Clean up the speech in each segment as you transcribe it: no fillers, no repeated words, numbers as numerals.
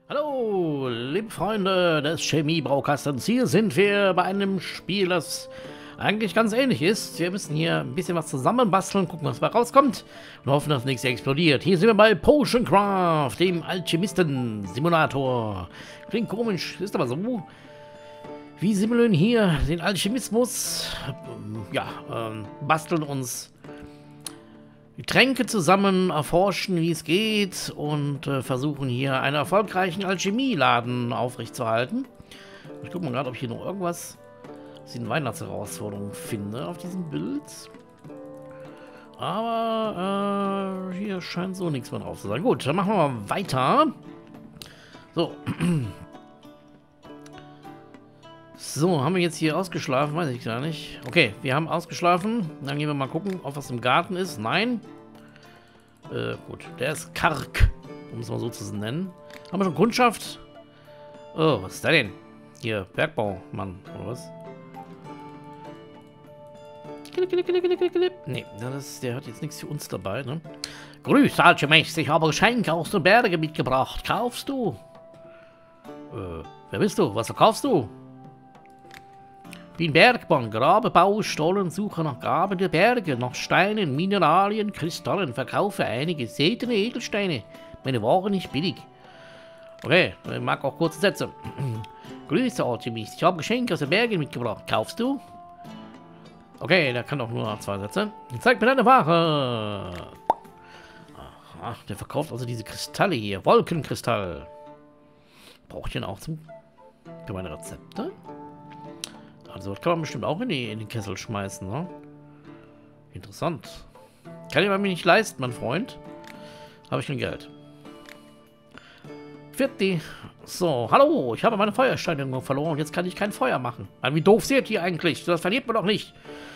Hallo, liebe Freunde des Chemie-Braukastens. Hier sind wir bei einem Spiel, das eigentlich ganz ähnlich ist. Wir müssen hier ein bisschen was zusammenbasteln, gucken, was dabei rauskommt und hoffen, dass nichts explodiert. Hier sind wir bei Potioncraft, dem Alchemisten-Simulator. Klingt komisch, ist aber so. Wir simulieren hier den Alchemismus, basteln uns Tränke zusammen, erforschen, wie es geht und versuchen hier einen erfolgreichen Alchemieladen aufrechtzuerhalten. Ich gucke mal gerade, ob ich hier noch irgendwas aus den Weihnachtsherausforderungen finde auf diesem Bild. Aber hier scheint so nichts mehr drauf zu sein. Gut, dann machen wir mal weiter. So. So, haben wir jetzt hier ausgeschlafen? Weiß ich gar nicht. Okay, wir haben ausgeschlafen. Dann gehen wir mal gucken, ob was im Garten ist. Nein. Gut, der ist karg, um es mal so zu nennen. Haben wir schon Kundschaft? Oh, was ist da denn? Hier, Bergbaumann, oder was? Nee, der hat jetzt nichts für uns dabei, ne? Grüß, Alchemist, ich habe Geschenke aus den Bergen mitgebracht. Kaufst du? Wer bist du? Was verkaufst du? Bin Bergmann, grabe, baue, Stollen, suche nach Graben der Berge, nach Steinen, Mineralien, Kristallen, verkaufe einige seltene Edelsteine. Meine Ware nicht billig. Okay, ich mag auch kurze Sätze. Grüße, Alchemist, ich habe Geschenke aus den Bergen mitgebracht. Kaufst du? Okay, der kann auch nur noch 2 Sätze. Zeig mir deine Ware. Aha, der verkauft also diese Kristalle hier. Wolkenkristall. Brauche ich den auch für meine Rezepte? Also das kann man bestimmt auch in den Kessel schmeißen, ne? Interessant. Kann ich mir nicht leisten, mein Freund. Habe ich kein Geld. 40. So, hallo, ich habe meine Feuersteine irgendwo verloren und jetzt kann ich kein Feuer machen. Mann, wie doof seht ihr eigentlich? Das verliert man doch nicht.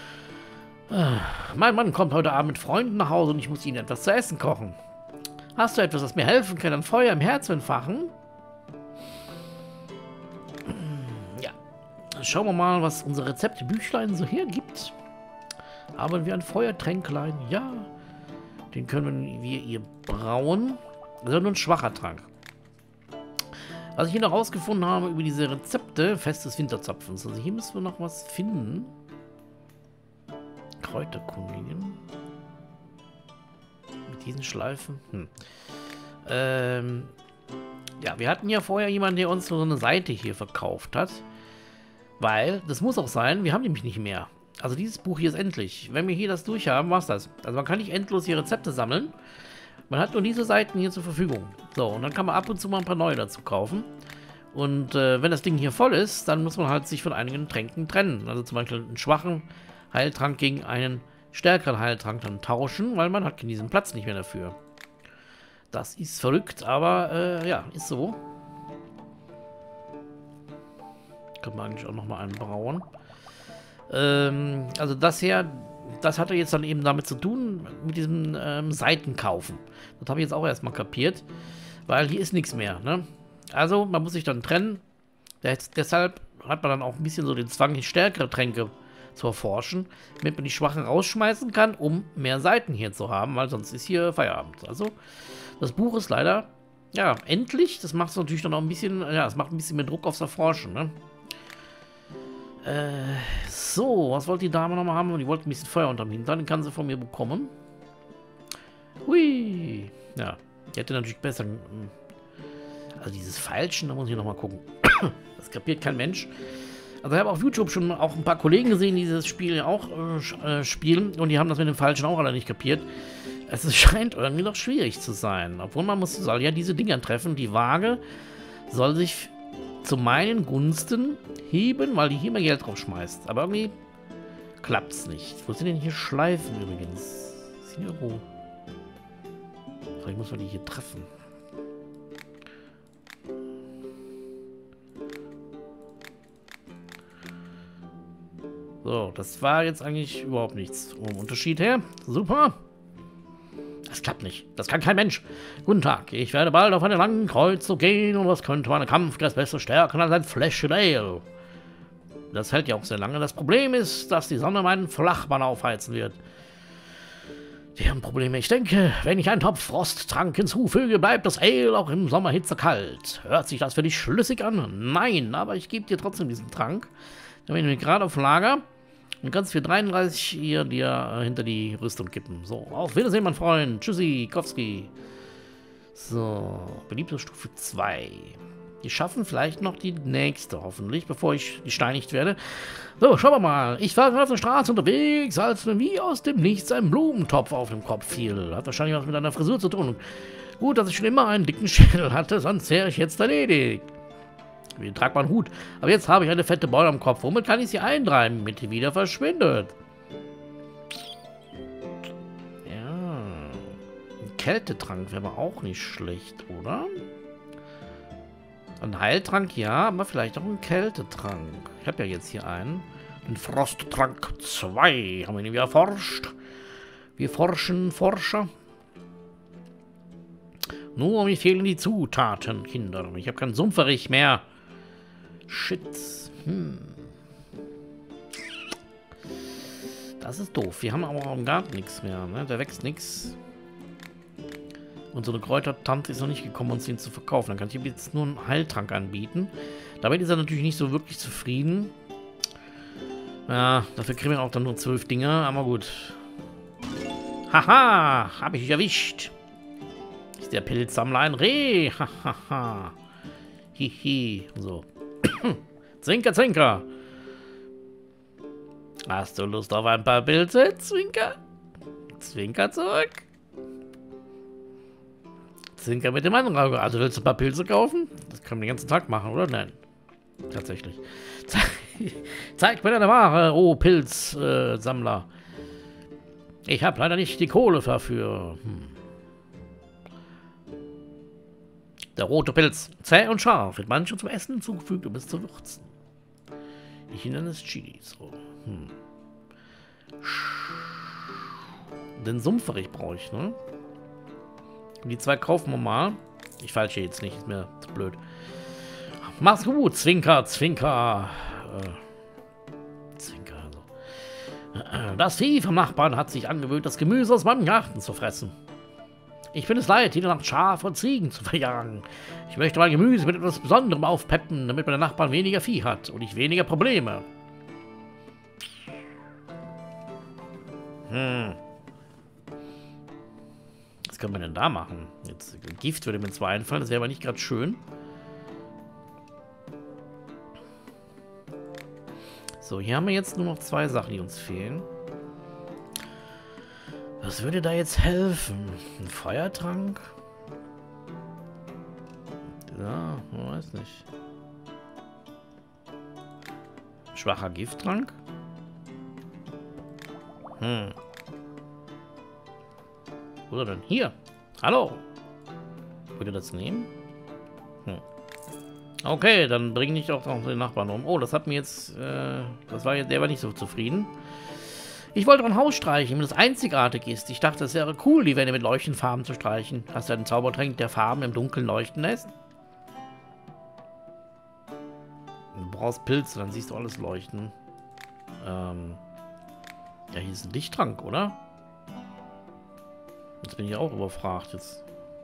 Mein Mann kommt heute Abend mit Freunden nach Hause und ich muss ihnen etwas zu essen kochen. Hast du etwas, das mir helfen kann, ein Feuer im Herz zu entfachen? Schauen wir mal, was unser Rezeptebüchlein so hergibt. Haben wir ein Feuertränklein? Ja. Den können wir hier brauen. Das ist nur ein schwacher Trank. Was ich hier noch rausgefunden habe über diese Rezepte, festes Winterzapfens. Also hier müssen wir noch was finden. Kräuterkundigen. Mit diesen Schleifen. Ja, wir hatten ja vorher jemanden, der uns so eine Seite hier verkauft hat. Weil, das muss auch sein, wir haben nämlich nicht mehr. Also dieses Buch hier ist endlich. Wenn wir hier das durch haben, war's das. Also man kann nicht endlos hier Rezepte sammeln. Man hat nur diese Seiten hier zur Verfügung. So, und dann kann man ab und zu mal ein paar neue dazu kaufen. Und wenn das Ding hier voll ist, dann muss man halt sich von einigen Tränken trennen. Also zum Beispiel einen schwachen Heiltrank gegen einen stärkeren Heiltrank dann tauschen, weil man hat diesen Platz nicht mehr dafür. Das ist verrückt, aber ja, ist so. Können wir eigentlich auch nochmal einen brauen. Also das hier, das hatte jetzt dann eben damit zu tun, mit diesem Seitenkaufen. Das habe ich jetzt auch erstmal kapiert, weil hier ist nichts mehr, ne? Also man muss sich dann trennen. Deshalb hat man dann auch ein bisschen so den Zwang, stärkere Tränke zu erforschen, damit man die schwachen rausschmeißen kann, um mehr Seiten hier zu haben, weil sonst ist hier Feierabend. Also das Buch ist leider, ja, endlich. Das macht es natürlich dann auch ein bisschen, ja, es macht ein bisschen mehr Druck aufs Erforschen, ne? So, was wollte die Dame nochmal haben? Die wollte ein bisschen Feuer unterm Hintern. Den kann sie von mir bekommen. Hui. Ja, die hätte natürlich besser... Also dieses Feilschen, da muss ich nochmal gucken. Das kapiert kein Mensch. Also ich habe auf YouTube schon auch ein paar Kollegen gesehen, die dieses Spiel auch spielen. Und die haben das mit dem Feilschen auch alle nicht kapiert. Es scheint irgendwie noch schwierig zu sein. Obwohl soll ja diese Dinger treffen. Die Waage soll sich zu meinen Gunsten heben, weil die hier mehr Geld drauf schmeißt. Aber irgendwie klappt es nicht. Wo sind denn hier Schleifen übrigens? Ist hier irgendwo? Vielleicht muss man die hier treffen. So, das war jetzt eigentlich überhaupt nichts. Vom Unterschied her. Super. Das klappt nicht. Das kann kein Mensch. Guten Tag. Ich werde bald auf einen langen Kreuzzug gehen und was könnte meine Kampfgeist besser stärken als ein Fläschchen Ale? Das hält ja auch sehr lange. Das Problem ist, dass die Sonne meinen Flachmann aufheizen wird. Wir haben Probleme. Ich denke, wenn ich einen Topf Frosttrank hinzufüge, bleibt das Ale auch im Sommer hitzekalt. Hört sich das für dich schlüssig an? Nein, aber ich gebe dir trotzdem diesen Trank. Den haben wir gerade auf Lager. Und kannst für 33 hier dir hinter die Rüstung kippen. So, auf Wiedersehen, mein Freund. Tschüssi, Kowski. So, beliebte Stufe 2. Die schaffen vielleicht noch die nächste, hoffentlich, bevor ich gesteinigt werde. So, schauen wir mal. Ich war auf der Straße unterwegs, als mir wie aus dem Nichts ein Blumentopf auf den Kopf fiel. Hat wahrscheinlich was mit einer Frisur zu tun. Gut, dass ich schon immer einen dicken Schädel hatte, sonst wäre ich jetzt erledigt. Ich trage meinen Hut. Aber jetzt habe ich eine fette Beule am Kopf. Womit kann ich sie eintreiben, damit sie wieder verschwindet? Ja. Ein Kältetrank wäre aber auch nicht schlecht, oder? Ein Heiltrank, ja, aber vielleicht auch ein Kältetrank. Ich habe ja jetzt hier einen. Den Frosttrank 2 haben wir ihn erforscht. Wir forschen Forscher. Nur mir fehlen die Zutaten, Kinder. Ich habe keinen Sumpferich mehr. Shit. Das ist doof. Wir haben aber auch im Garten nichts mehr. Ne? Da wächst nichts. Und so eine Kräutertante ist noch nicht gekommen, uns den zu verkaufen. Dann kann ich ihm jetzt nur einen Heiltrank anbieten. Damit ist er natürlich nicht so wirklich zufrieden. Ja, dafür kriegen wir auch dann nur 12 Dinge. Aber gut. Haha, habe ich dich erwischt. Ist der Pilzsammler ein Reh? Hahaha. Hihi. So. Zwinker, Zwinker. Hast du Lust auf ein paar Pilze? Zwinker. Zwinker zurück. Zwinker mit dem anderen Auge. Also willst du ein paar Pilze kaufen? Das können wir den ganzen Tag machen, oder? Nein. Tatsächlich. Zeig mir deine Ware, oh Pilzsammler. Ich habe leider nicht die Kohle dafür. Der rote Pilz. Zäh und scharf. Wird manchmal zum Essen hinzugefügt, um es zu würzen. Ich nenne es Chili. So. Den Sumpferich brauche ich, ne? Und die 2 kaufen wir mal. Ich falsche jetzt nicht, ist mir zu blöd. Mach's gut, Zwinker, Zwinker. Zwinker, so. Das Vieh vom Nachbarn hat sich angewöhnt, das Gemüse aus meinem Garten zu fressen. Ich bin es leid, jede Nacht Schafe und Ziegen zu verjagen. Ich möchte mein Gemüse mit etwas Besonderem aufpeppen, damit meine Nachbarn weniger Vieh hat und ich weniger Probleme. Was können wir denn da machen? Jetzt Gift würde mir zwar einfallen, das wäre aber nicht gerade schön. So, hier haben wir jetzt nur noch 2 Sachen, die uns fehlen. Was würde da jetzt helfen? Ein Feuertrank? Ja, ich weiß nicht. Schwacher Gifttrank? Oder denn? Hier! Hallo! Würde das nehmen? Okay, dann bringe ich auch noch den Nachbarn um. Oh, das hat mir jetzt... der war nicht so zufrieden. Ich wollte ein Haus streichen, wenn das einzigartig ist. Ich dachte, es wäre cool, die Wände mit Leuchtenfarben zu streichen. Hast du einen Zaubertrank, der Farben im Dunkeln leuchten lässt? Du brauchst Pilze, dann siehst du alles leuchten. Ja, hier ist ein Lichttrank, oder? Jetzt bin ich auch überfragt. Jetzt.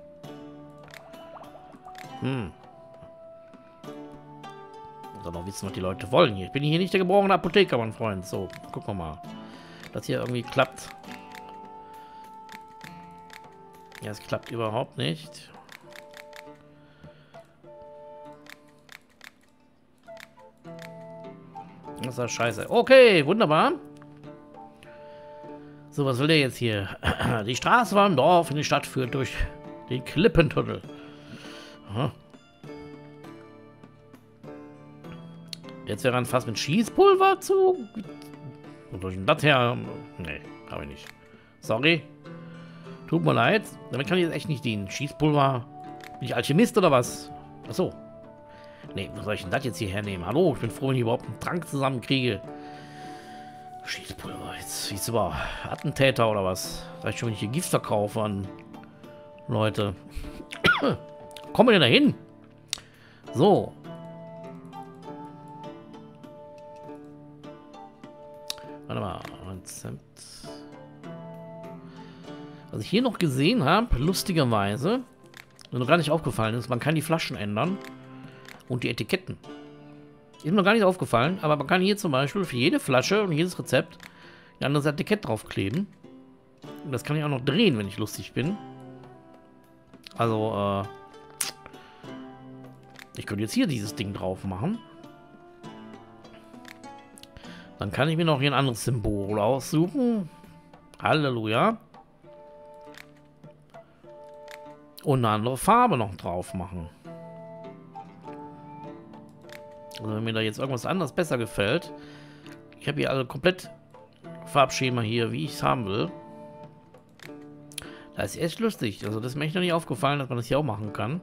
Dann noch wissen, was die Leute wollen hier. Ich bin hier nicht der geborene Apotheker, mein Freund. So, gucken wir mal. Das hier irgendwie klappt. Ja, es klappt überhaupt nicht. Das ist ja scheiße. Okay, wunderbar. So, was will der jetzt hier? Die Straße war im Dorf, in die Stadt führt durch den Klippentunnel. Aha. Jetzt wäre ein Fass mit Schießpulver zu... Wo soll ich denn das her? Nee, habe ich nicht. Sorry. Tut mir leid. Damit kann ich jetzt echt nicht dienen. Schießpulver. Bin ich Alchemist oder was? Achso. Nee, wo soll ich denn das jetzt hier hernehmen? Hallo, ich bin froh, wenn ich überhaupt einen Trank zusammenkriege. Schießpulver. Jetzt ist aber Attentäter oder was? Reicht schon, wenn ich hier Gift verkaufe an Leute. Kommen wir denn da hin? So. Warte mal. Rezept. Was ich hier noch gesehen habe, lustigerweise, mir noch gar nicht aufgefallen ist, man kann die Flaschen ändern und die Etiketten. Ist mir noch gar nicht aufgefallen, aber man kann hier zum Beispiel für jede Flasche und jedes Rezept ein anderes Etikett draufkleben. Und das kann ich auch noch drehen, wenn ich lustig bin. Also, ich könnte jetzt hier dieses Ding drauf machen. Dann kann ich mir noch hier ein anderes Symbol aussuchen. Halleluja. Und eine andere Farbe noch drauf machen. Also wenn mir da jetzt irgendwas anderes besser gefällt. Ich habe hier also komplett Farbschema hier, wie ich es haben will. Das ist echt lustig. Also das ist mir echt noch nicht aufgefallen, dass man das hier auch machen kann.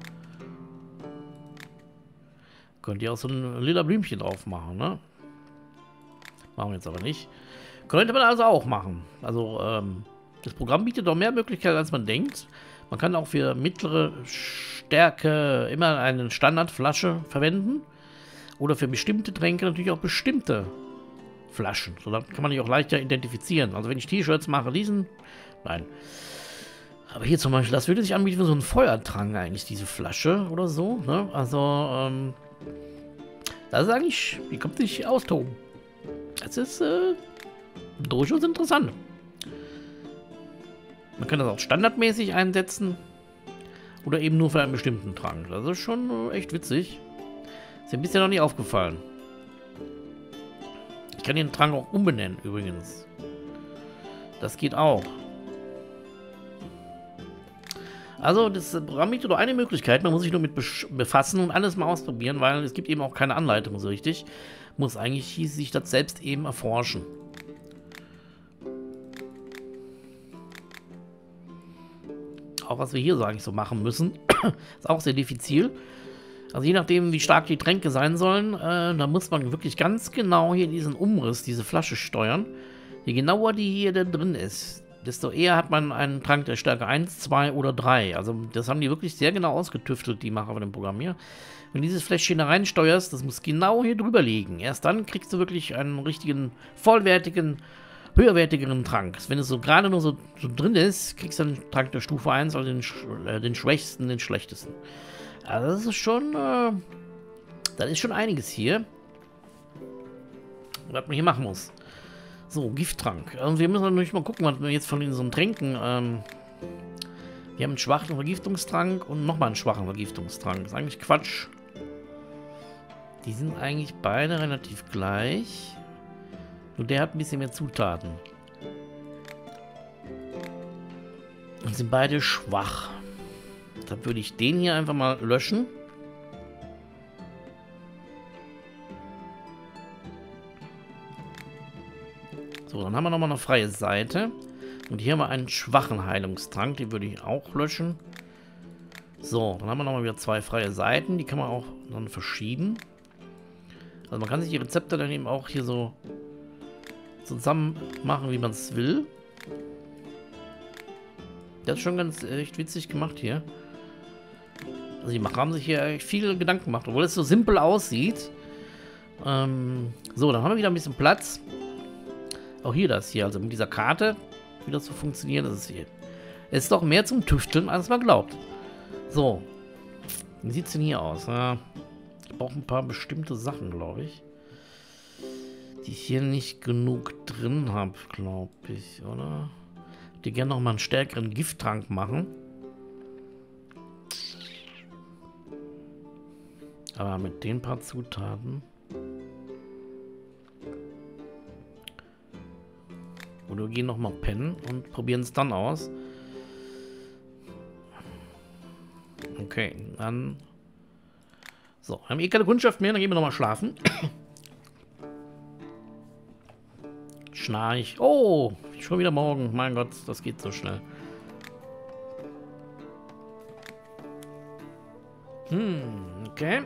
Könnt ihr auch so ein lila Blümchen drauf machen, ne? Machen wir jetzt aber nicht. Könnte man also auch machen. Also das Programm bietet doch mehr Möglichkeiten, als man denkt. Man kann auch für mittlere Stärke immer eine Standardflasche verwenden. Oder für bestimmte Tränke natürlich auch bestimmte Flaschen. So, dann kann man die auch leichter identifizieren. Also wenn ich T-Shirts mache, diesen... Nein. Aber hier zum Beispiel, das würde sich anbieten für so einen Feuertrank eigentlich, diese Flasche oder so. Ne? Also, das ist eigentlich... Die kommt sich austoben. Das ist durchaus interessant. Man kann das auch standardmäßig einsetzen. Oder eben nur für einen bestimmten Trank. Das ist schon echt witzig. Ist mir bisher noch nicht aufgefallen. Ich kann den Trank auch umbenennen, übrigens. Das geht auch. Also, das Programm bietet nur eine Möglichkeit. Man muss sich nur mit befassen und alles mal ausprobieren, weil es gibt eben auch keine Anleitung so richtig. Muss eigentlich sich das selbst eben erforschen. Auch was wir hier so eigentlich so machen müssen, ist auch sehr diffizil. Also je nachdem, wie stark die Tränke sein sollen, da muss man wirklich ganz genau hier diesen Umriss, diese Flasche steuern. Je genauer die hier drin ist, desto eher hat man einen Trank der Stärke 1, 2 oder 3. Also das haben die wirklich sehr genau ausgetüftelt, die Macher von dem Programm hier. Wenn du dieses Fläschchen da reinsteuerst, das muss genau hier drüber liegen. Erst dann kriegst du wirklich einen richtigen, vollwertigen, höherwertigeren Trank. Wenn es so gerade nur so drin ist, kriegst du einen Trank der Stufe 1, also den schwächsten, den schlechtesten. Also das ist schon einiges hier, was man hier machen muss. So, Gifttrank. Also wir müssen natürlich mal gucken, was wir jetzt von so Tränken, wir haben einen schwachen Vergiftungstrank und nochmal einen schwachen Vergiftungstrank. Das ist eigentlich Quatsch. Die sind eigentlich beide relativ gleich. Nur der hat ein bisschen mehr Zutaten. Und sind beide schwach. Dann würde ich den hier einfach mal löschen. So, dann haben wir nochmal eine freie Seite. Und hier haben wir einen schwachen Heilungstrank. Den würde ich auch löschen. So, dann haben wir nochmal wieder 2 freie Seiten. Die kann man auch dann verschieben. Also man kann sich die Rezepte dann eben auch hier so zusammen machen, wie man es will. Das ist schon ganz echt witzig gemacht hier. Also die Macher haben sich hier echt viele Gedanken gemacht, obwohl es so simpel aussieht. So, dann haben wir wieder ein bisschen Platz. Auch hier das hier, also mit dieser Karte, wie das so funktioniert, das ist hier. Es ist doch mehr zum Tüfteln, als man glaubt. So, wie sieht es denn hier aus? Ich brauche ein paar bestimmte Sachen, glaube ich. Die ich hier nicht genug drin habe, glaube ich, oder? Die gerne noch mal einen stärkeren Gifttrank machen. Aber mit den paar Zutaten. Oder wir gehen noch mal pennen und probieren es dann aus. Okay, dann. So, haben wir eh keine Kundschaft mehr, dann gehen wir noch mal schlafen. Schnarch. Oh, schon wieder morgen. Mein Gott, das geht so schnell. Okay.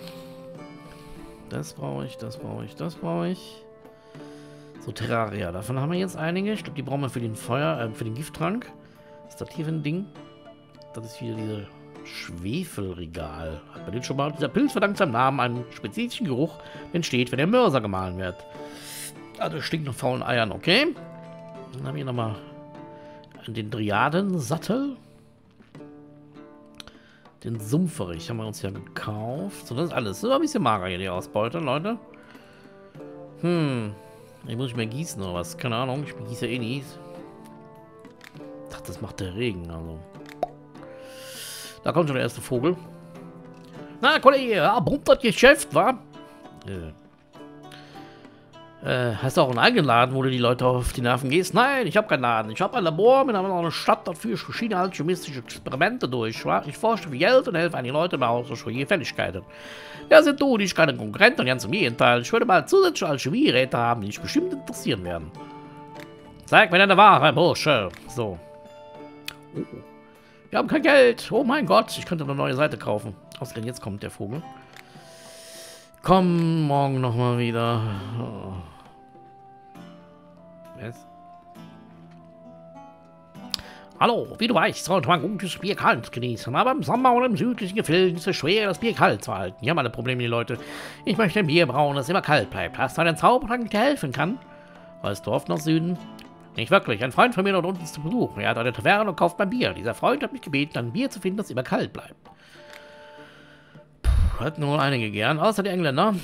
Das brauche ich, das brauche ich, das brauche ich. So, Terraria. Davon haben wir jetzt einige. Ich glaube, die brauchen wir für den für den Gifttrank. Was ist das hier für ein Ding? Das ist wieder diese Schwefelregal. Hat man den schon mal? Dieser Pilz verdankt seinem Namen einen spezifischen Geruch, der entsteht, wenn der Mörser gemahlen wird. Also stinkt nach faulen Eiern, okay. Dann haben wir nochmal den Driadensattel. Den Sumpferich haben wir uns ja gekauft. So, das ist alles. Das ist ein bisschen mager hier, die Ausbeute, Leute. Ich muss mehr gießen oder was? Keine Ahnung, ich gieße ja eh nie. Ach, das macht der Regen, also. Da kommt schon der erste Vogel. Na, Kollege, ja, brummt das Geschäft, wa? Hast du auch einen eigenen Laden, wo du die Leute auf die Nerven gehst? Nein, ich habe keinen Laden. Ich habe ein Labor mit einer Stadt dafür. Ich verschiedene alchemistische Experimente durch. Wa? Ich forsche für Geld und helfe an die Leute bei außerschuldige Fähigkeiten. Ja, sind du nicht keine Konkurrenten, ganz im Gegenteil. Ich würde mal zusätzliche Alchemieräte haben, die dich bestimmt interessieren werden. Zeig mir deine Ware, Bursche. So. Oh. Wir haben kein Geld. Oh mein Gott, ich könnte eine neue Seite kaufen. Außerdem, jetzt kommt der Vogel. Komm morgen nochmal wieder. Oh. Was? Hallo, wie du weißt, sollte man gutes Bier kalt genießen. Aber im Sommer und im südlichen Gefilden ist es schwer, das Bier kalt zu halten. Hier haben alle Probleme, die Leute. Ich möchte ein Bier brauen, das immer kalt bleibt. Hast du einen Zaubertrank, der helfen kann? Weißt du oft nach Süden? Nicht wirklich. Ein Freund von mir dort unten ist zu Besuch. Er hat eine Taverne und kauft mein Bier. Dieser Freund hat mich gebeten, ein Bier zu finden, das immer kalt bleibt. Puh, hätten wohl einige gern, außer die Engländer.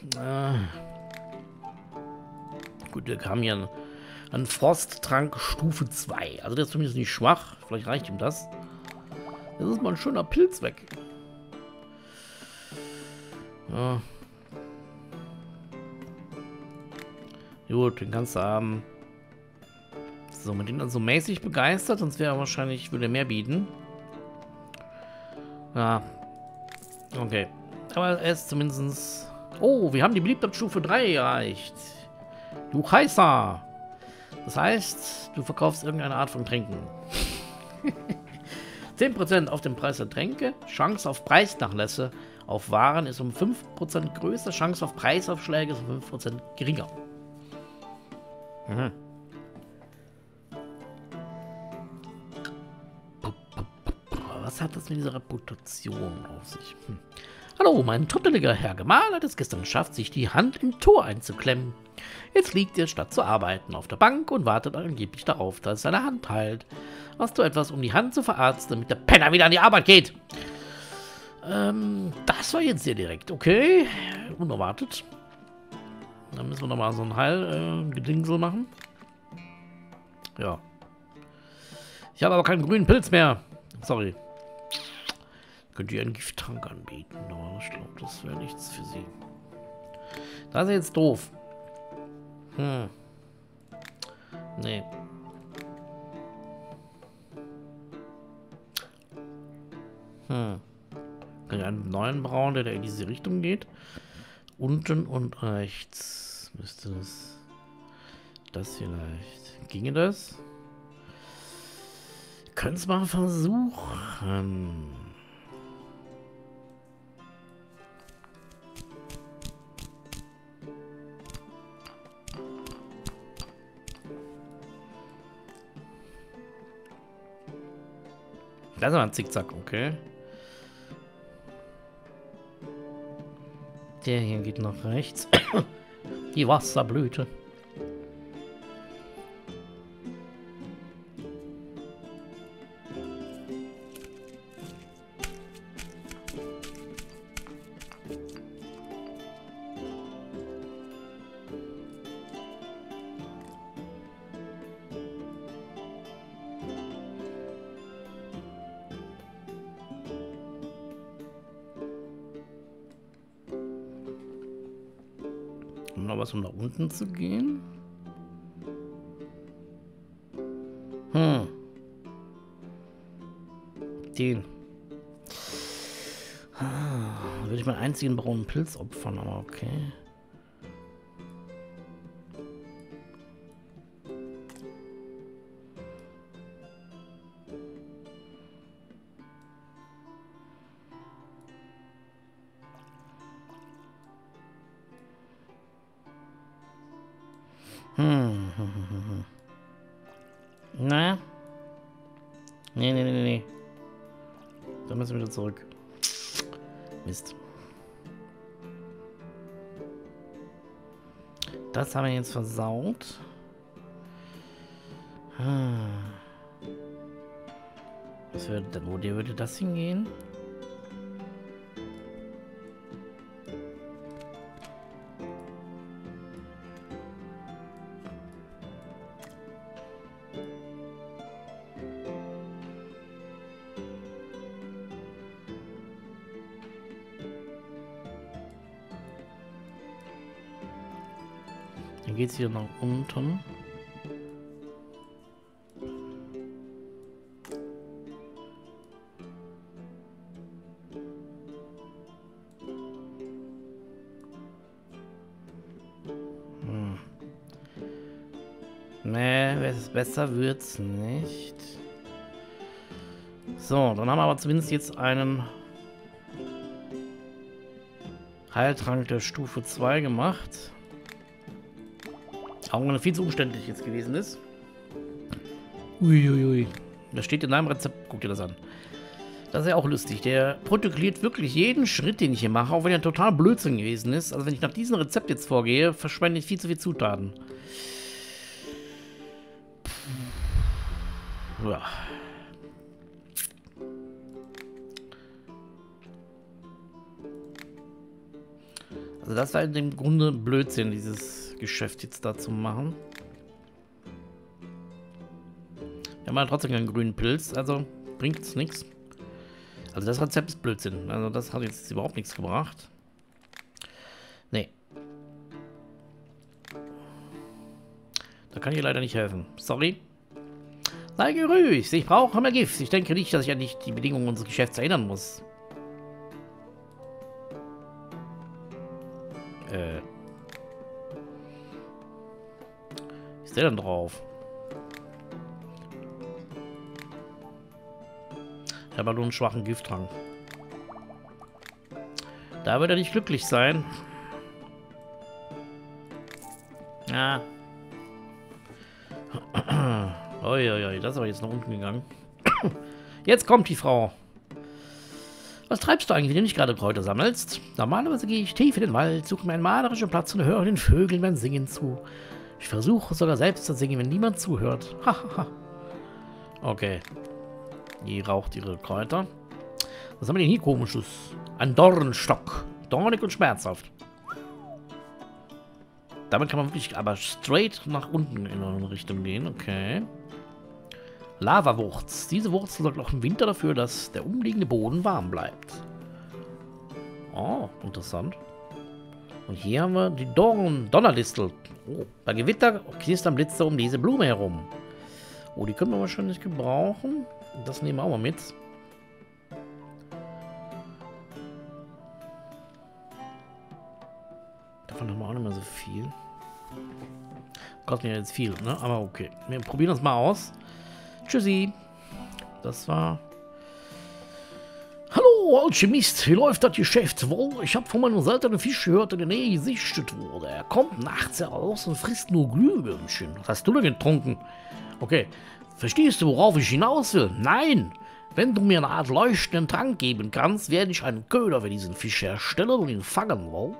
Gut, wir haben hier einen Frosttrank Stufe 2. Also der ist zumindest nicht schwach. Vielleicht reicht ihm das. Das ist mal ein schöner Pilz weg. Ja. Gut, den kannst du haben. So, mit denen dann so mäßig begeistert, sonst wäre er wahrscheinlich, würde er mehr bieten. Ja. Okay. Aber er ist zumindest. Oh, wir haben die Beliebtheitsstufe 3 erreicht. Du Heißer. Das heißt, du verkaufst irgendeine Art von Tränken. 10% auf den Preis der Tränke. Chance auf Preisnachlässe auf Waren ist um 5% größer. Chance auf Preisaufschläge ist um 5% geringer. Mhm. Was hat das mit dieser Reputation auf sich? Hallo, mein tutteliger Herr Gemahl hat es gestern geschafft, sich die Hand im Tor einzuklemmen. Jetzt liegt er, statt zu arbeiten, auf der Bank und wartet angeblich darauf, dass seine Hand heilt. Hast du etwas, um die Hand zu verarzten, damit der Penner wieder an die Arbeit geht? Das war jetzt sehr direkt, okay. Unerwartet. Dann müssen wir nochmal so ein Heilgedingsel machen. Ja. Ich habe aber keinen grünen Pilz mehr. Sorry. Könnt ihr einen Gifttrank anbieten, aber ich glaube, das wäre nichts für sie. Das ist jetzt doof. Nee. Können wir einen neuen brauen, der in diese Richtung geht? Unten und rechts müsste das vielleicht. Ginge das? Können es mal versuchen. Das ist aber ein Zickzack, okay. Der hier geht nach rechts. Die Wasserblüte. Noch was, um nach unten zu gehen? Den. Würde ich meinen einzigen braunen Pilz opfern, aber okay. Na? Nee. Dann müssen wir wieder zurück. Mist. Das haben wir jetzt versaut. Wo würde das hingehen? Dann geht es hier nach unten. Nee, besser wird's nicht. So, dann haben wir aber zumindest jetzt einen Heiltrank der Stufe 2 gemacht. Auch wenn er viel zu umständlich jetzt gewesen ist. Uiuiui. Das steht in deinem Rezept. Guck dir das an. Das ist ja auch lustig. Der protokolliert wirklich jeden Schritt, den ich hier mache, auch wenn er total Blödsinn gewesen ist. Also wenn ich nach diesem Rezept jetzt vorgehe, verschwende ich viel zu viel Zutaten. Ja. Also das war im Grunde Blödsinn, dieses Geschäft jetzt da zu machen. Wir haben ja trotzdem keinen grünen Pilz, also bringt es nichts. Also das Rezept ist Blödsinn. Also das hat jetzt überhaupt nichts gebracht. Nee. Da kann ich leider nicht helfen. Sorry. Sei gerührt, ich brauche mehr Gift. Ich denke nicht, dass ich an die Bedingungen unseres Geschäfts erinnern muss. Ist der denn drauf? Ich habe nur einen schwachen Gifttrank. Da wird er nicht glücklich sein. Ja. Uiuiui, das ist aber jetzt nach unten gegangen. Jetzt kommt die Frau. Was treibst du eigentlich, wenn du nicht gerade Kräuter sammelst? Normalerweise gehe ich tief in den Wald, suche mir einen malerischen Platz und höre den Vögeln beim Singen zu. Ich versuche sogar selbst zu singen, wenn niemand zuhört. Hahaha. Okay. Die raucht ihre Kräuter. Was haben wir denn hier komisches? Ein Dornstock. Dornig und schmerzhaft. Damit kann man wirklich aber straight nach unten in eine Richtung gehen. Okay. Lavawurz. Diese Wurzel sorgt auch im Winter dafür, dass der umliegende Boden warm bleibt. Oh, interessant. Und hier haben wir die Donnerlistel. Oh, bei Gewitter knistern Blitze um diese Blume herum. Oh, die können wir wahrscheinlich gebrauchen. Das nehmen wir auch mal mit. Davon haben wir auch nicht mehr so viel. Kostet mir jetzt viel, ne? Aber okay. Wir probieren das mal aus. Tschüssi. Das war... Hallo, Alchemist. Wie läuft das Geschäft? Wohl, ich habe von meinem seltenen Fisch gehört, der in der Nähe gesichtet wurde. Er kommt nachts heraus und frisst nur Glühwürmchen. Was hast du denn getrunken? Okay. Verstehst du, worauf ich hinaus will? Nein! Wenn du mir eine Art leuchtenden Trank geben kannst, werde ich einen Köder für diesen Fisch herstellen und ihn fangen wollen.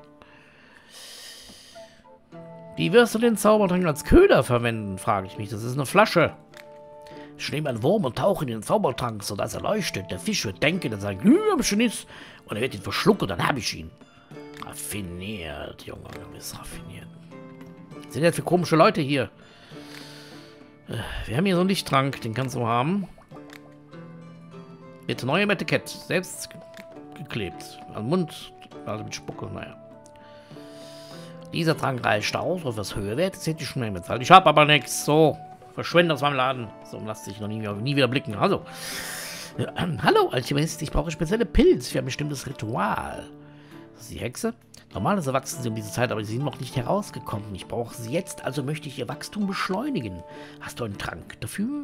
Wie wirst du den Zaubertrank als Köder verwenden, frage ich mich. Das ist eine Flasche. Ich nehme einen Wurm und tauche in den Zaubertrank, sodass er leuchtet. Der Fisch wird denken, dass er ein Glühwürmchen ist und er wird ihn verschlucken, dann habe ich ihn. Raffiniert, Junge, du bist raffiniert. Was sind jetzt für komische Leute hier? Wir haben hier so einen Lichttrank, den kannst du haben. Jetzt neu im Etikett, selbst geklebt. Am Mund, also mit Spucke, naja. Dieser Trank reicht aus, auf was höherwertiges hätte ich schon mehr bezahlt. Ich habe aber nichts, so. Verschwende aus meinem Laden. So, lass dich noch nie wieder blicken. Also. Hallo, Alchemist, ich brauche spezielle Pilze für ein bestimmtes Ritual. Das ist die Hexe. Normalerweise wachsen sie um diese Zeit, aber sie sind noch nicht herausgekommen. Ich brauche sie jetzt, also möchte ich ihr Wachstum beschleunigen. Hast du einen Trank dafür?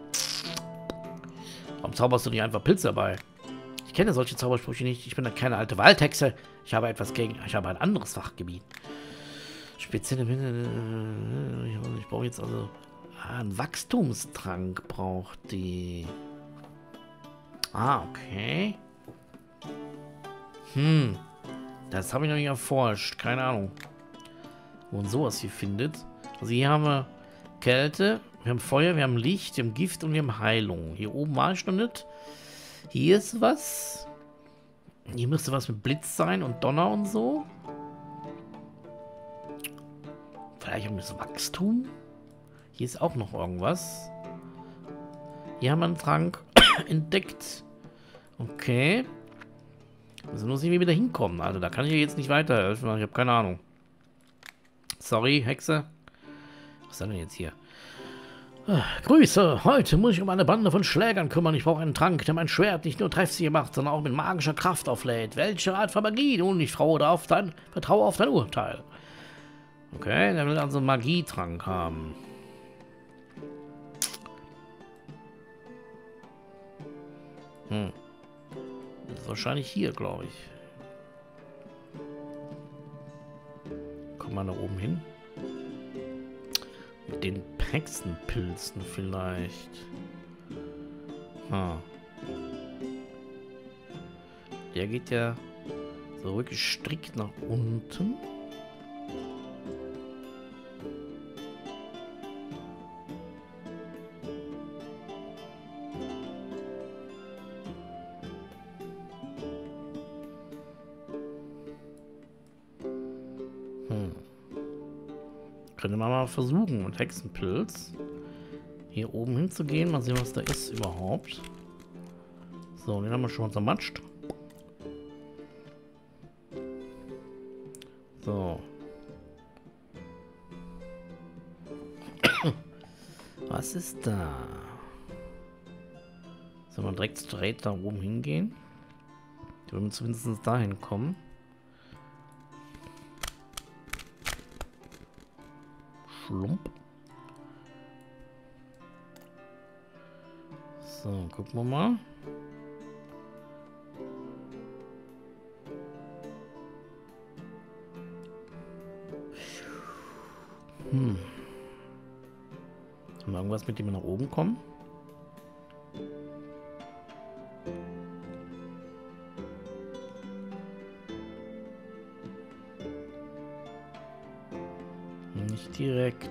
Warum zauberst du nicht einfach Pilze dabei? Ich kenne solche Zaubersprüche nicht. Ich bin keine alte Waldhexe. Ich habe ein anderes Fachgebiet. Spezielle... Ich brauche jetzt also... einen Wachstumstrank braucht die... Ah, okay. Das habe ich noch nicht erforscht. Keine Ahnung. Wo man sowas hier findet. Also hier haben wir Kälte, wir haben Feuer, wir haben Licht, wir haben Gift und wir haben Heilung. Hier oben war ich noch nicht. Hier ist was. Hier müsste was mit Blitz sein und Donner und so. Vielleicht um das Wachstum. Hier ist auch noch irgendwas. Hier haben wir einen Trank entdeckt. Okay. Also muss ich mir wieder hinkommen. Also da kann ich jetzt nicht weiterhelfen. Ich habe keine Ahnung. Sorry, Hexe. Was ist denn jetzt hier? Grüße, heute muss ich um eine Bande von Schlägern kümmern. Ich brauche einen Trank, der mein Schwert nicht nur treffsicher macht, sondern auch mit magischer Kraft auflädt. Welche Art von Magie? Nun, ich vertraue auf dein Urteil. Okay, der will also einen Magietrank haben. Das ist wahrscheinlich hier, glaube ich. Komm mal da oben hin. Mit den Hexenpilzen vielleicht. Der geht ja so wirklich strikt nach unten. Könnte man mal versuchen, mit Hexenpilz hier oben hinzugehen. Mal sehen, was da ist überhaupt. So, den haben wir schon mal zermatscht. So. Was ist da? Sollen wir direkt straight da oben hingehen? Wenn wir zumindest dahin kommen. Schlump. So, gucken wir mal. Haben wir irgendwas, mit dem wir nach oben kommen? Nicht direkt.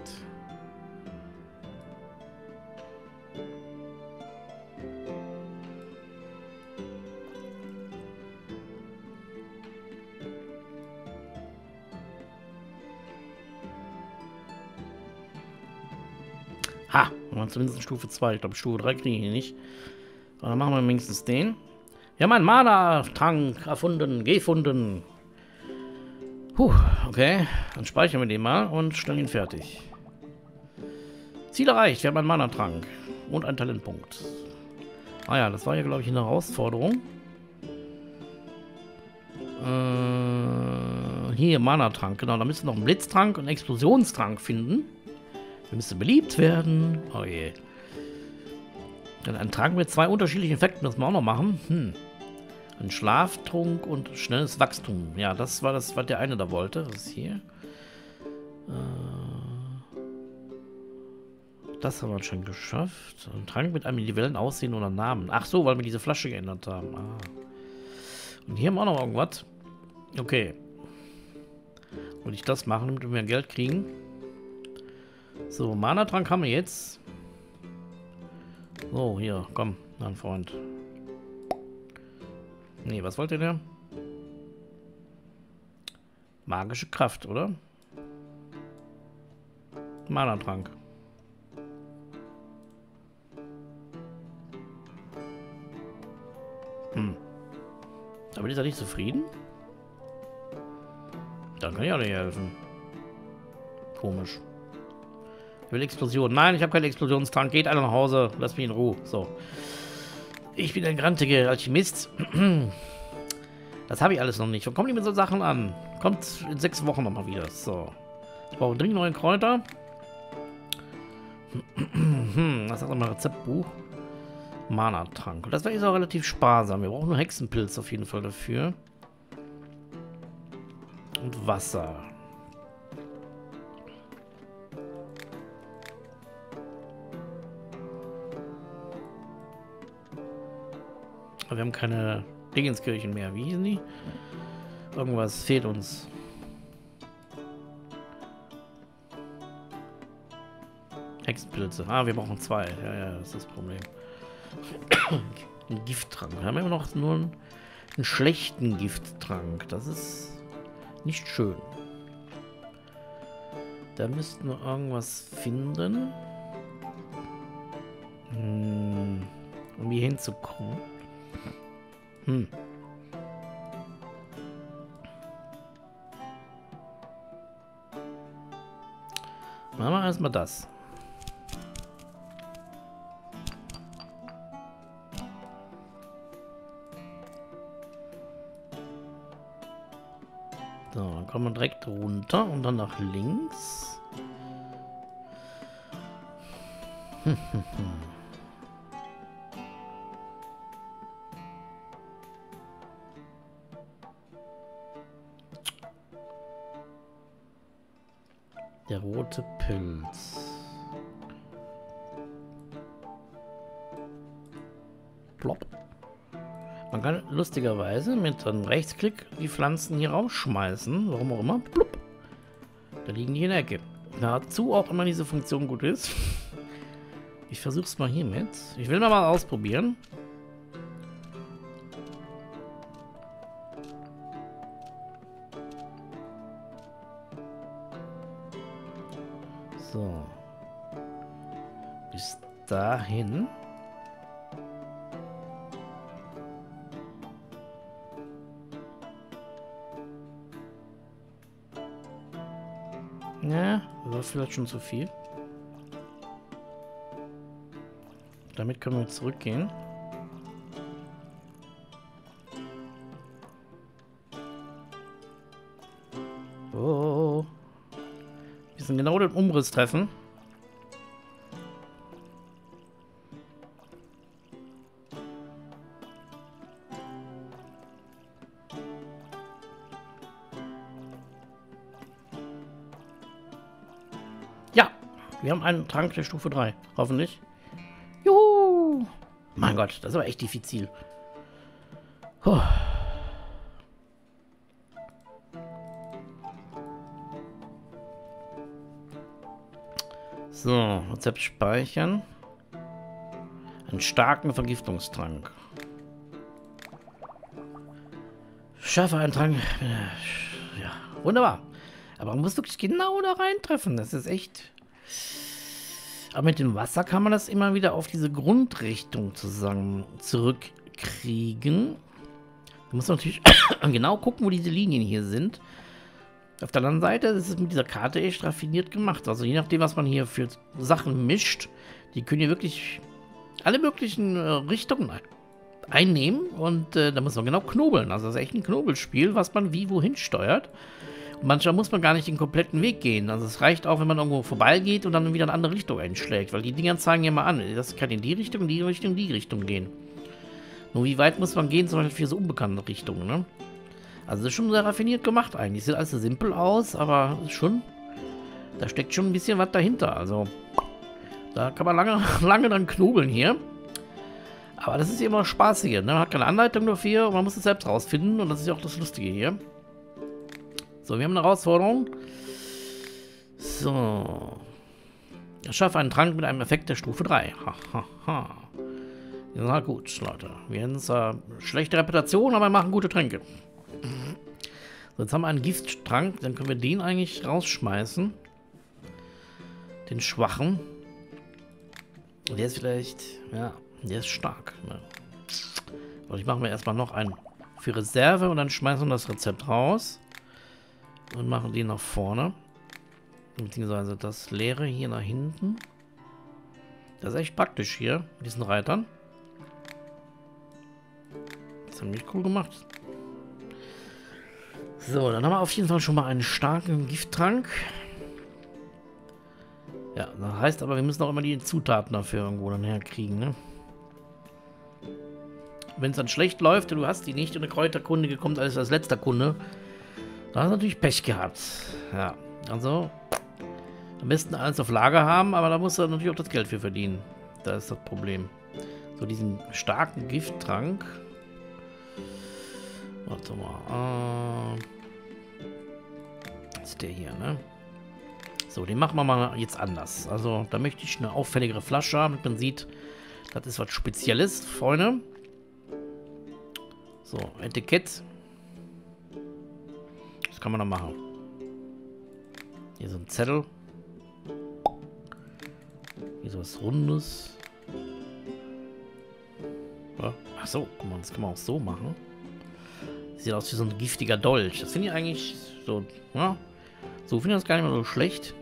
Ha! Wir haben zumindest Stufe 2. Ich glaube, Stufe 3 kriege ich hier nicht. Aber dann machen wir wenigstens den. Wir haben einen Mana-Trank gefunden. Puh, okay. Dann speichern wir den mal und stellen ihn fertig. Ziel erreicht. Wir haben einen Mana-Trank. Und einen Talentpunkt. Ah ja, das war ja, glaube ich, eine Herausforderung. Hier, Mana-Trank. Genau, da müssen wir noch einen Blitztrank und einen Explosionstrank finden. Wir müssen beliebt werden. Oh je. Dann ein Trank mit 2 unterschiedlichen Effekten müssen wir auch noch machen. Ein Schlaftrunk und schnelles Wachstum. Ja, das war das, was der eine da wollte. Was ist hier? Das haben wir schon geschafft. Ein Trank mit einem individuellen Aussehen oder Namen. Ach so, weil wir diese Flasche geändert haben. Ah. Und hier haben wir auch noch irgendwas. Okay. Wollte ich das machen, damit wir mehr Geld kriegen? So, Mana-Trank haben wir jetzt. So, hier, komm, mein Freund. Nee, was wollte der? Magische Kraft, oder? Mana-Trank. Aber ist er nicht zufrieden? Dann kann ich auch nicht helfen. Komisch. Ich will Explosion. Nein, ich habe keinen Explosionstrank. Geht alle nach Hause. Lass mich in Ruhe. So. Ich bin ein grantiger Alchemist. Das habe ich alles noch nicht. Wo kommen die mit so Sachen an? Kommt in 6 Wochen nochmal wieder. So. Ich brauche dringend neue Kräuter. Was sagt nochmal Rezeptbuch? Mana-Trank. Das ist auch relativ sparsam. Wir brauchen nur Hexenpilz auf jeden Fall dafür. Und Wasser. Aber wir haben keine Dingenskirchen mehr. Wie hießen die? Irgendwas fehlt uns. Hexenpilze. Ah, wir brauchen 2. Ja, ja, das ist das Problem. Ein Gifttrank. Wir haben immer noch nur einen schlechten Gifttrank. Das ist nicht schön. Da müssten wir irgendwas finden. Um hier hinzukommen. Machen wir erstmal das. So, dann kommen wir direkt runter und dann nach links. Der rote Pilz. Plopp. Man kann lustigerweise mit einem Rechtsklick die Pflanzen hier rausschmeißen. Warum auch immer. Plupp. Da liegen die in der Ecke. Dazu auch immer diese Funktion gut ist. Ich versuch's mal hiermit. Ich will mal ausprobieren. So. Bis dahin. Ja, das war vielleicht schon zu viel. Damit können wir zurückgehen. Oh. Wir sind genau den Umriss treffen. Ja, wir haben einen Trank der Stufe 3. Hoffentlich. Juhu! Mein Gott, das ist aber echt diffizil. Puh. So, Rezept speichern. Einen starken Vergiftungstrank. Schaffe einen Trank. Ja, wunderbar. Aber man muss wirklich genau da reintreffen. Das ist echt... Aber mit dem Wasser kann man das immer wieder auf diese Grundrichtung zusammen zurückkriegen. Du musst natürlich genau gucken, wo diese Linien hier sind. Auf der anderen Seite ist es mit dieser Karte echt raffiniert gemacht. Also je nachdem, was man hier für Sachen mischt, die können hier wirklich alle möglichen Richtungen einnehmen. Und da muss man genau knobeln. Also das ist echt ein Knobelspiel, was man wie wohin steuert. Manchmal muss man gar nicht den kompletten Weg gehen. Also es reicht auch, wenn man irgendwo vorbeigeht und dann wieder eine andere Richtung einschlägt. Weil die Dinger zeigen ja mal an, das kann in die Richtung, die Richtung, die Richtung gehen. Nur wie weit muss man gehen, zum Beispiel für so unbekannte Richtungen, ne? Also das ist schon sehr raffiniert gemacht eigentlich. Sieht alles so simpel aus, aber schon, da steckt schon ein bisschen was dahinter. Also da kann man lange dann knobeln hier. Aber das ist immer spaßig, ne? Man hat keine Anleitung dafür und man muss es selbst rausfinden. Und das ist ja auch das Lustige hier. So, wir haben eine Herausforderung. So. Schaffe einen Trank mit einem Effekt der Stufe 3. Hahaha. Na gut, Leute. Wir haben zwar schlechte Reputation, aber wir machen gute Tränke. So, jetzt haben wir einen Gifttrank. Dann können wir den eigentlich rausschmeißen. Den schwachen. Der ist vielleicht... Ja, der ist stark. Ne? Aber ich mache mir erstmal noch einen für Reserve und dann schmeißen wir das Rezept raus. Und machen den nach vorne. Beziehungsweise das leere hier nach hinten. Das ist echt praktisch hier, mit diesen Reitern. Das haben wir cool gemacht. So, dann haben wir auf jeden Fall schon mal einen starken Gifttrank. Ja, das heißt aber, wir müssen auch immer die Zutaten dafür irgendwo dann herkriegen, ne? Wenn es dann schlecht läuft und du hast die nicht und eine Kräuterkundige kommt alles als letzter Kunde, da hast du natürlich Pech gehabt. Ja, also am besten alles auf Lager haben, aber da musst du natürlich auch das Geld für verdienen. Da ist das Problem. So, diesen starken Gifttrank. Warte mal. Ist der hier, ne? So, den machen wir mal jetzt anders. Also, da möchte ich eine auffälligere Flasche haben, damit man sieht, Das ist was Spezielles, Freunde. So, Etikett. Was kann man da machen? Hier so ein Zettel. Hier so was Rundes. Ja. Ach so, guck mal, das kann man auch so machen. Sieht aus wie so ein giftiger Dolch. Das finde ich eigentlich so, ja. So finde ich das gar nicht mehr so schlecht.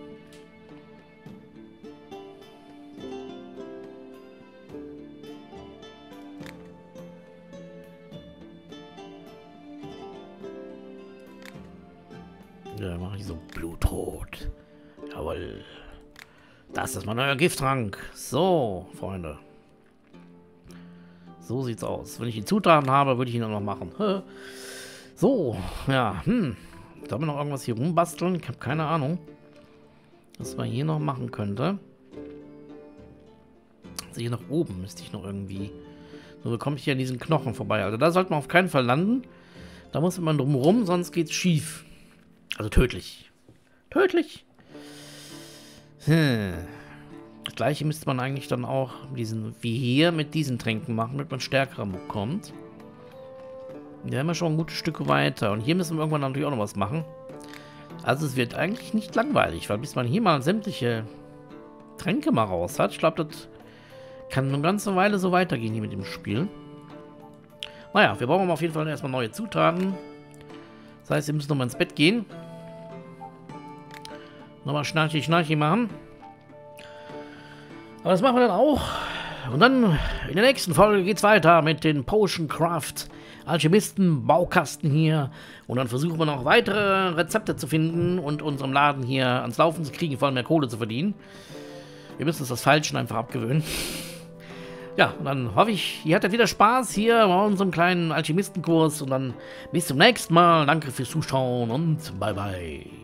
Ja, mache ich so Blutrot. Jawohl. Das ist mein neuer Gifttrank. So, Freunde. So sieht's aus. Wenn ich die Zutaten habe, würde ich ihn dann noch machen. So, ja, Sollen wir noch irgendwas hier rumbasteln? Ich habe keine Ahnung, was man hier noch machen könnte. Also hier nach oben müsste ich noch irgendwie... So bekomme ich hier an diesen Knochen vorbei. Also da sollte man auf keinen Fall landen. Da muss man drum rum, sonst geht's schief. Also tödlich. Tödlich. Das gleiche müsste man eigentlich dann auch wie hier mit diesen Tränken machen, damit man stärkerer bekommt. Da haben wir schon ein gutes Stück weiter. Und hier müssen wir irgendwann natürlich auch noch was machen. Also es wird eigentlich nicht langweilig, weil bis man hier mal sämtliche Tränke mal raus hat, ich glaube, das kann eine ganze Weile so weitergehen hier mit dem Spiel. Naja, wir brauchen auf jeden Fall erstmal neue Zutaten. Das heißt, wir müssen nochmal ins Bett gehen. Nochmal Schnarchi machen. Aber das machen wir dann auch. Und dann in der nächsten Folge geht's weiter mit den Potion Craft Alchemisten Baukasten hier. Und dann versuchen wir noch weitere Rezepte zu finden und unserem Laden hier ans Laufen zu kriegen, vor allem mehr Kohle zu verdienen. Wir müssen uns das Falschen einfach abgewöhnen. Ja, und dann hoffe ich, ihr hattet wieder Spaß hier bei unserem kleinen Alchemistenkurs. Und dann bis zum nächsten Mal. Danke fürs Zuschauen und bye bye.